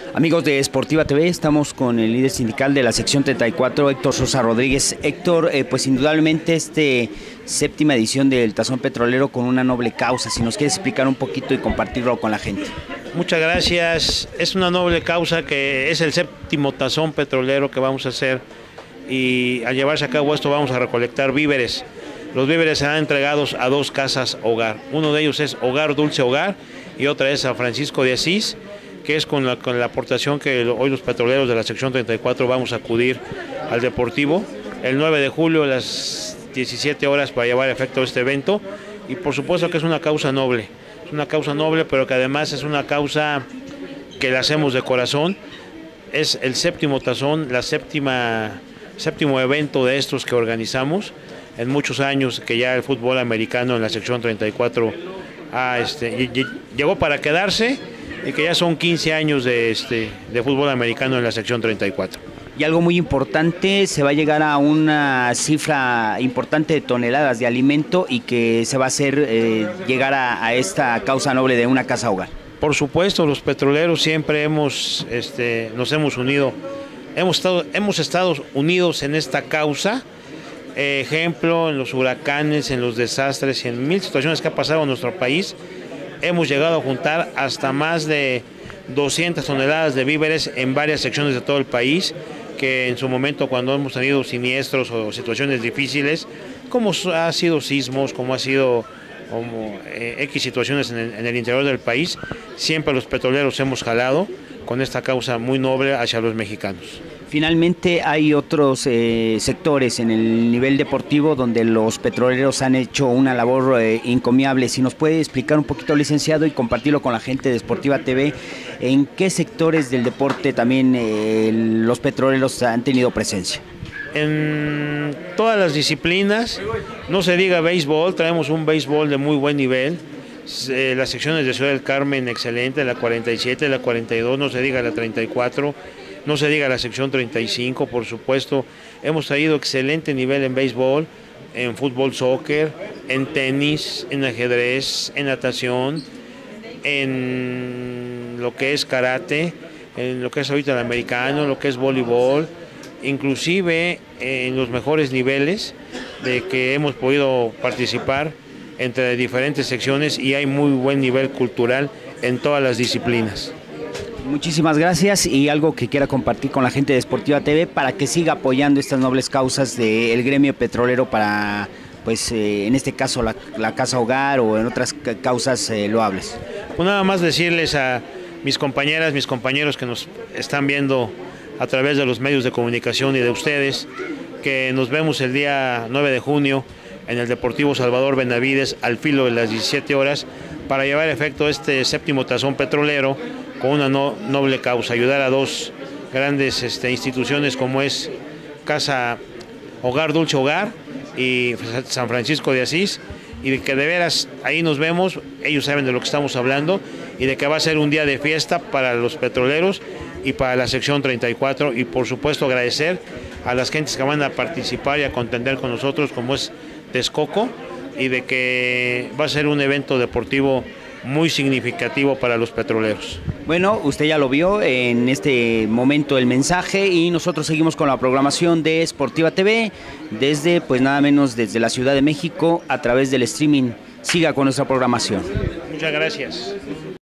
Amigos de Sportiva TV, estamos con el líder sindical de la sección 34, Héctor Sosa Rodríguez. Héctor, pues indudablemente séptima edición del Tazón Petrolero con una noble causa. Si nos quieres explicar un poquito y compartirlo con la gente. Muchas gracias. Es una noble causa que es el séptimo Tazón Petrolero que vamos a hacer, y al llevarse a cabo esto vamos a recolectar víveres. Los víveres serán entregados a dos casas hogar. Uno de ellos es Hogar Dulce Hogar y otra es San Francisco de Asís, que es con la aportación que hoy los petroleros de la sección 34 vamos a acudir al Deportivo el 9 de julio a las 17 horas para llevar a efecto este evento. Y por supuesto que es una causa noble, pero que además es una causa que la hacemos de corazón. Es el séptimo tazón, séptimo evento de estos que organizamos en muchos años, que ya el fútbol americano en la sección 34 llegó para quedarse, y que ya son 15 años de fútbol americano en la sección 34. Y algo muy importante, se va a llegar a una cifra importante de toneladas de alimento, y que se va a hacer llegar a esta causa noble de una casa hogar. Por supuesto, los petroleros siempre nos hemos unido, hemos estado unidos en esta causa. Ejemplo, en los huracanes, en los desastres y en mil situaciones que ha pasado en nuestro país, hemos llegado a juntar hasta más de 200 toneladas de víveres en varias secciones de todo el país, que en su momento, cuando hemos tenido siniestros o situaciones difíciles, como ha sido sismos, como X situaciones en el interior del país, siempre los petroleros hemos jalado con esta causa muy noble hacia los mexicanos. Finalmente, hay otros sectores en el nivel deportivo donde los petroleros han hecho una labor encomiable. Si nos puede explicar un poquito, licenciado, y compartirlo con la gente de Sportiva TV, ¿en qué sectores del deporte también los petroleros han tenido presencia? En todas las disciplinas, no se diga béisbol, traemos un béisbol de muy buen nivel. Las secciones de Ciudad del Carmen, excelente, la 47, la 42, no se diga la 34, no se diga la sección 35, por supuesto. Hemos traído excelente nivel en béisbol, en fútbol, soccer, en tenis, en ajedrez, en natación, en lo que es karate, en lo que es ahorita el americano, lo que es voleibol, inclusive en los mejores niveles de que hemos podido participar entre diferentes secciones, y hay muy buen nivel cultural en todas las disciplinas. Muchísimas gracias. Y algo que quiera compartir con la gente de Sportiva TV para que siga apoyando estas nobles causas del gremio petrolero para, pues en este caso la casa hogar, o en otras causas loables. Pues nada más decirles a mis compañeras, mis compañeros que nos están viendo a través de los medios de comunicación y de ustedes, que nos vemos el día 9 de junio en el Deportivo Salvador Benavides al filo de las 17 horas para llevar a efecto este séptimo Tazón Petrolero con una noble causa: ayudar a dos grandes instituciones como es Casa Hogar Dulce Hogar y San Francisco de Asís, y de que de veras ahí nos vemos. Ellos saben de lo que estamos hablando, y de que va a ser un día de fiesta para los petroleros y para la sección 34, y por supuesto agradecer a las gentes que van a participar y a contender con nosotros, como es Texcoco, y de que va a ser un evento deportivo muy significativo para los petroleros. Bueno, usted ya lo vio en este momento el mensaje, y nosotros seguimos con la programación de Sportiva TV desde, pues nada menos, desde la Ciudad de México a través del streaming. Siga con nuestra programación. Muchas gracias.